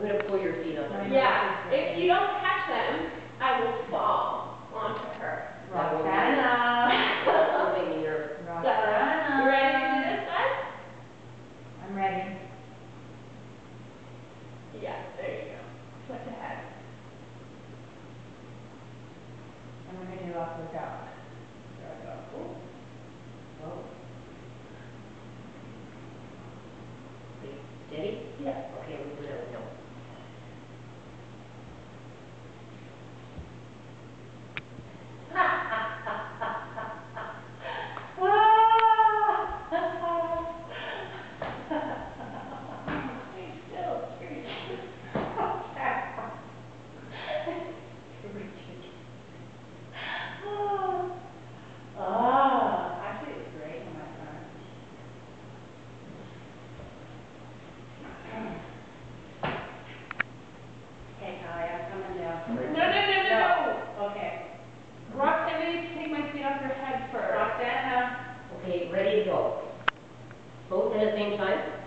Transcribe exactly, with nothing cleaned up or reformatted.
gonna pull your feet up. Yeah, if you don't catch them, I will fall onto her. Roxana. That's making me nervous. Roxana. You ready to do this, guys? I'm ready. Yeah, there you go. Foot to head. I'm going to do off the dog. There I go. Cool. Oh. Wait, steady? Yeah. Okay, we'll do that with no. No, no, no, no, no. Okay. Roxanne, I need to take my feet off your head first. Roxana. Okay, ready to go. Both at the same time?